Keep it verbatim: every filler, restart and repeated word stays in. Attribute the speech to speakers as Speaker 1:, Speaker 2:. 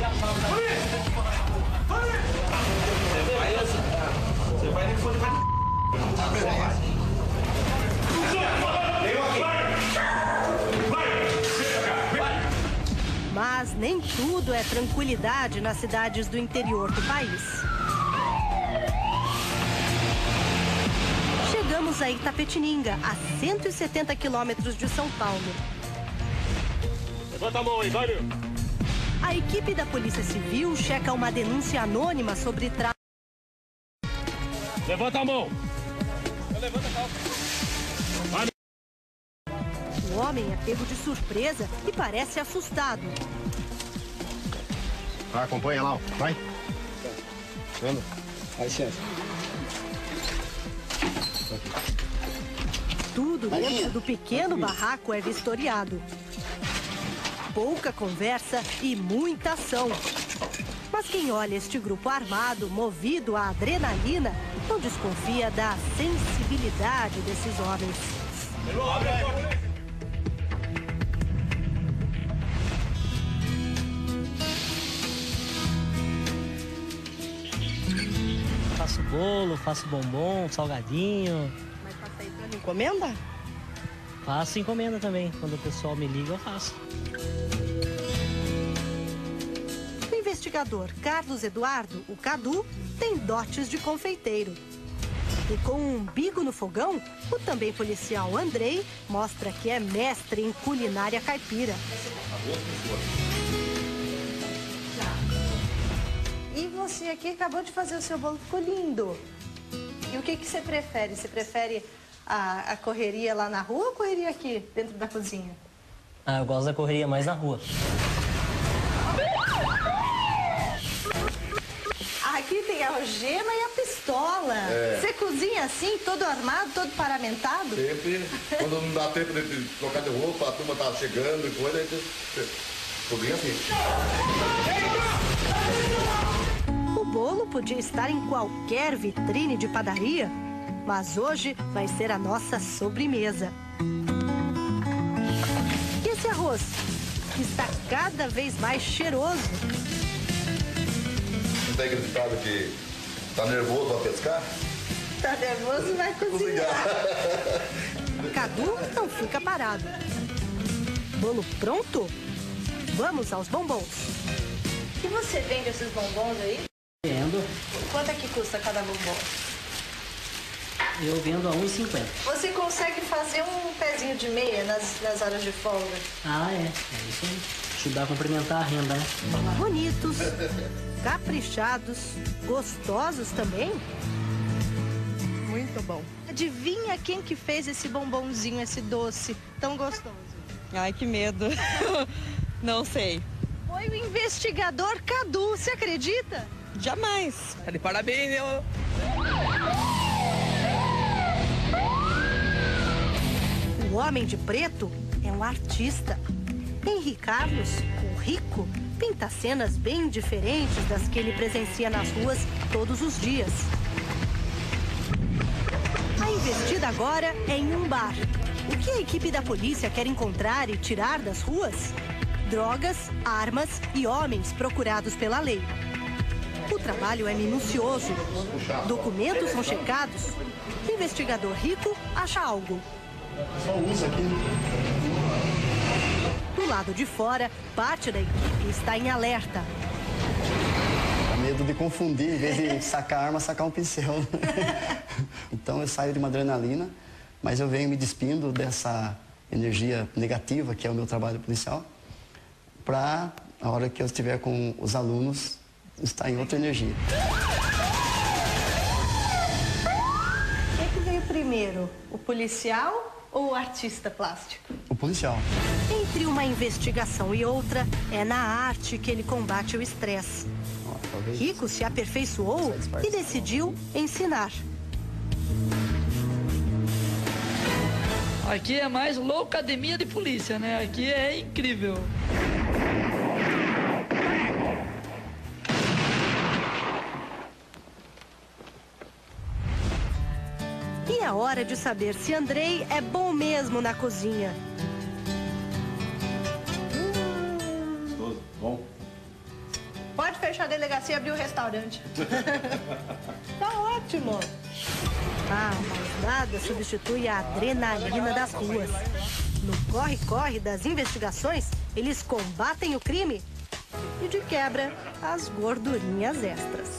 Speaker 1: Você vai nem fazer mais.
Speaker 2: Mas nem tudo é tranquilidade nas cidades do interior do país. Chegamos a Itapetininga, a cento e setenta quilômetros de São Paulo.
Speaker 3: Levanta a mão aí, vai!
Speaker 2: A equipe da Polícia Civil checa uma denúncia anônima sobre tráfico.
Speaker 3: Levanta a mão! Levanta a calça.
Speaker 2: O homem é pego de surpresa e parece assustado.
Speaker 4: Ah, acompanha lá, vai. Vendo?
Speaker 5: Vai, chefe.
Speaker 2: Tudo dentro do pequeno barraco é vistoriado. Pouca conversa e muita ação. Mas quem olha este grupo armado, movido à adrenalina, não desconfia da sensibilidade desses homens.
Speaker 6: Faço bolo, faço bombom, salgadinho.
Speaker 2: Mas passa aí pra mim, encomenda?
Speaker 6: Faço encomenda também. Quando o pessoal me liga, eu faço.
Speaker 2: O investigador Carlos Eduardo, o Cadu, tem dotes de confeiteiro. E com um umbigo no fogão, o também policial Andrei mostra que é mestre em culinária caipira.
Speaker 7: E você aqui acabou de fazer o seu bolo, ficou lindo. E o que, que você prefere? Você prefere a, a correria lá na rua ou a correria aqui, dentro da cozinha?
Speaker 6: Ah, eu gosto da correria mais na rua.
Speaker 7: Aqui tem a algema e a pistola.
Speaker 8: É.
Speaker 7: Você cozinha assim, todo armado, todo paramentado?
Speaker 8: Sempre. Quando não dá tempo de trocar de roupa, a turma tá chegando e coisa, aí cozinha assim.
Speaker 2: O bolo podia estar em qualquer vitrine de padaria, mas hoje vai ser a nossa sobremesa. E esse arroz, que está cada vez mais cheiroso.
Speaker 8: Não tem aquele ditado que tá nervoso pra pescar?
Speaker 7: Tá nervoso, vai cozinhar.
Speaker 2: Cadu não fica parado. Bolo pronto? Vamos aos bombons.
Speaker 7: E você vende esses bombons aí?
Speaker 6: Vendo.
Speaker 7: Quanto é que custa cada bombom?
Speaker 6: Eu vendo a um e cinquenta.
Speaker 7: Você consegue fazer um pezinho de meia nas, nas horas de folga?
Speaker 6: Ah, é. É isso aí. Ajudar a complementar a renda, né?
Speaker 2: Bonitos, caprichados, gostosos também.
Speaker 7: Muito bom. Adivinha quem que fez esse bombonzinho, esse doce tão gostoso?
Speaker 9: Ai, que medo. Não sei.
Speaker 7: Foi o investigador Cadu, você acredita?
Speaker 9: Jamais. Tá de parabéns, eu...
Speaker 2: O homem de preto é um artista. Henri Carlos, o rico, pinta cenas bem diferentes das que ele presencia nas ruas todos os dias. A investida agora é em um bar. O que a equipe da polícia quer encontrar e tirar das ruas? Drogas, armas e homens procurados pela lei. O trabalho é minucioso. Documentos são checados. O investigador rico acha algo.
Speaker 4: Só usa aqui.
Speaker 2: Do lado de fora, parte da equipe está em alerta.
Speaker 5: Dá medo de confundir, em vez de sacar arma, sacar um pincel. Então eu saio de uma adrenalina, mas eu venho me despindo dessa energia negativa, que é o meu trabalho policial, para, a hora que eu estiver com os alunos, estar em outra energia.
Speaker 7: Quem é que veio primeiro, o policial ou o artista plástico?
Speaker 5: O policial.
Speaker 2: Entre uma investigação e outra, é na arte que ele combate o estresse.
Speaker 5: Ó, talvez...
Speaker 2: Rico se aperfeiçoou e decidiu ensinar.
Speaker 9: Aqui é mais loucademia de polícia, né? Aqui é incrível.
Speaker 2: E é hora de saber se Andrei é bom mesmo na cozinha.
Speaker 8: Bom.
Speaker 7: pode fechar a delegacia e abrir o restaurante. Tá ótimo.
Speaker 2: Ah, mas nada substitui a adrenalina das ruas. No corre-corre das investigações, eles combatem o crime e, de quebra, as gordurinhas extras.